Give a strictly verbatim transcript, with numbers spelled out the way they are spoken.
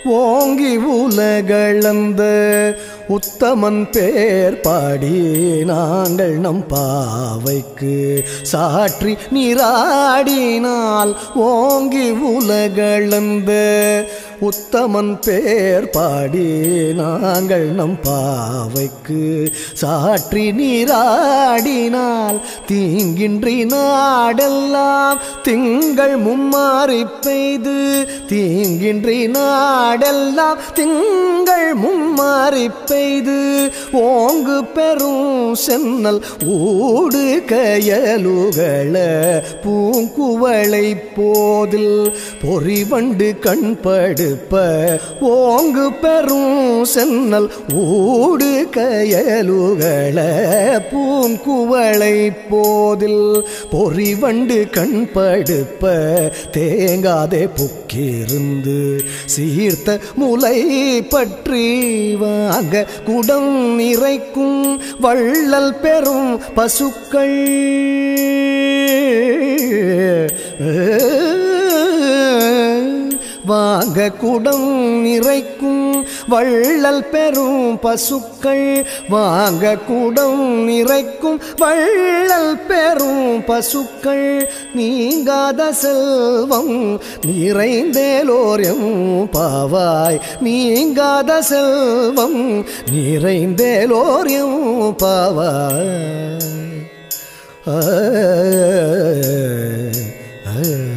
ஓங்கி உலகளந்த உத்தமன் பேர் பாடி நாங்கள் நம் பாவைக்கு சாற்றி நீராடினால் ஓங்கி உலகளந்த உத்தமன் பேர் பாடி நாங்கள் நம் பாவைக்கு சாற்றி நீராடினால் தீங்கின்றி நாடெல்லாம் திங்கள் மும்மாறி பெய்து தீங்கின்றி நாடெல்லாம் திங்கள் மும்மாறி பெய்து ஓங்கு பெரும் சென்னல் ஊடு கயலுகள பூங்குவளை போதில் பொறிவண்டு கண்படுப்ப ஓங்கு பெரும் சென்னல் ஊடு கயலுகள பூங்குவளை போதில் பொறிவண்டு கண்படுப்ப தேங்காதே புக்கிருந்து சீர்த்த முலை பற்றி வாங்க குடம் நிறைக்கும் வள்ளல் பெரும் பசுக்கள் வாங்க குடம் நிறைக்கும் வள்ளல் பெரும் பசுக்கள் வாங்க குடம் நிறைக்கும் வள்ளல் பெரும் பசுக்கள் நீங்காத செல்வம் நிறைந்தேலோரியம் பாவாய் நீங்காத செல்வம் நிறைந்தேலோரியம் பாவாய்.